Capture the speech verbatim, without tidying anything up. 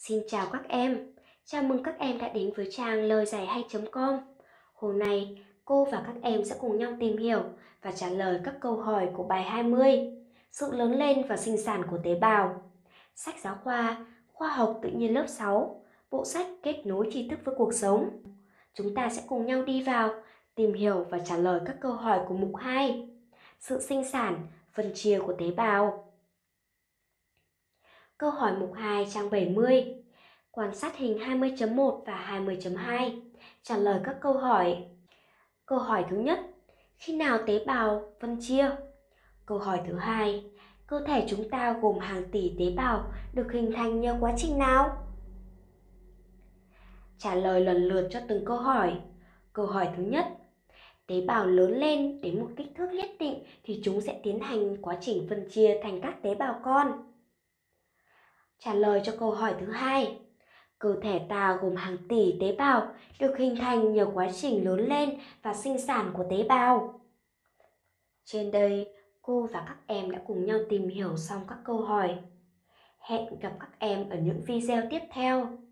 Xin chào các em, chào mừng các em đã đến với trang lời giải hay chấm com. Hôm nay, cô và các em sẽ cùng nhau tìm hiểu và trả lời các câu hỏi của bài hai mươi, sự lớn lên và sinh sản của tế bào. Sách giáo khoa, Khoa học tự nhiên lớp sáu, bộ sách kết nối tri thức với cuộc sống. Chúng ta sẽ cùng nhau đi vào, tìm hiểu và trả lời các câu hỏi của mục hai, sự sinh sản, phân chia của tế bào. Câu hỏi mục hai trang bảy mươi. Quan sát hình hai mươi chấm một và hai mươi chấm hai. Trả lời các câu hỏi. Câu hỏi thứ nhất, khi nào tế bào phân chia? Câu hỏi thứ hai, cơ thể chúng ta gồm hàng tỷ tế bào được hình thành nhờ quá trình nào? Trả lời lần lượt cho từng câu hỏi. Câu hỏi thứ nhất, tế bào lớn lên đến một kích thước nhất định thì chúng sẽ tiến hành quá trình phân chia thành các tế bào con. Trả lời cho câu hỏi thứ hai, cơ thể ta gồm hàng tỷ tế bào được hình thành nhờ quá trình lớn lên và sinh sản của tế bào. Trên đây, cô và các em đã cùng nhau tìm hiểu xong các câu hỏi. Hẹn gặp các em ở những video tiếp theo.